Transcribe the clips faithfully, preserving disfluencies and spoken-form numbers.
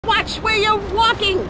Watch where you're walking!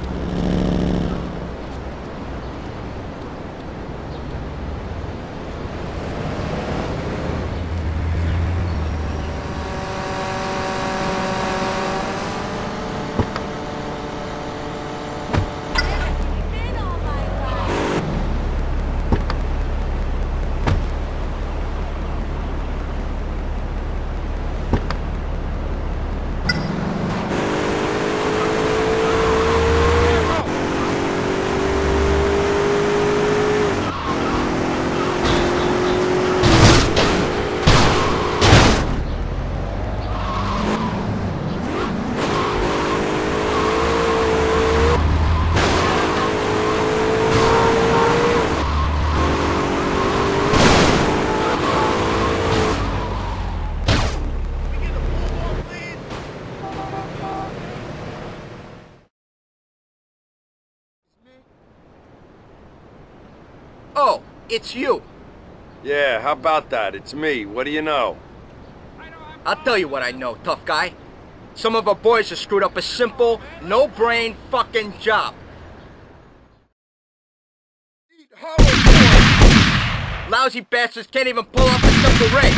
Oh, it's you. Yeah, how about that? It's me. What do you know? I'll tell you what I know, tough guy. Some of our boys have screwed up a simple, no-brain fucking job. Lousy bastards can't even pull off a simple raid.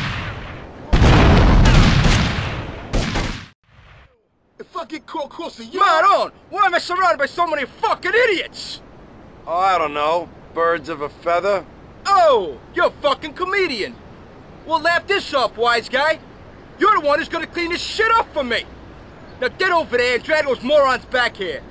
If I get caught crossing you... Maron, why am I surrounded by so many fucking idiots? Oh, I don't know. Birds of a feather? Oh, you're a fucking comedian. Well, laugh this off, wise guy. You're the one who's gonna clean this shit up for me. Now get over there and drag those morons back here.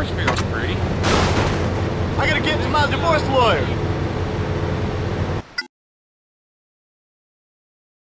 Yours feels pretty. I gotta get to my divorce lawyer.